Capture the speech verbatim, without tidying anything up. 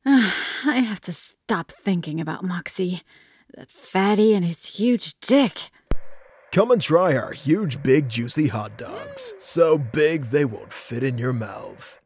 I have to stop thinking about Moxie. That fatty and his huge dick. Come and try our huge, big, juicy hot dogs. So big they won't fit in your mouth.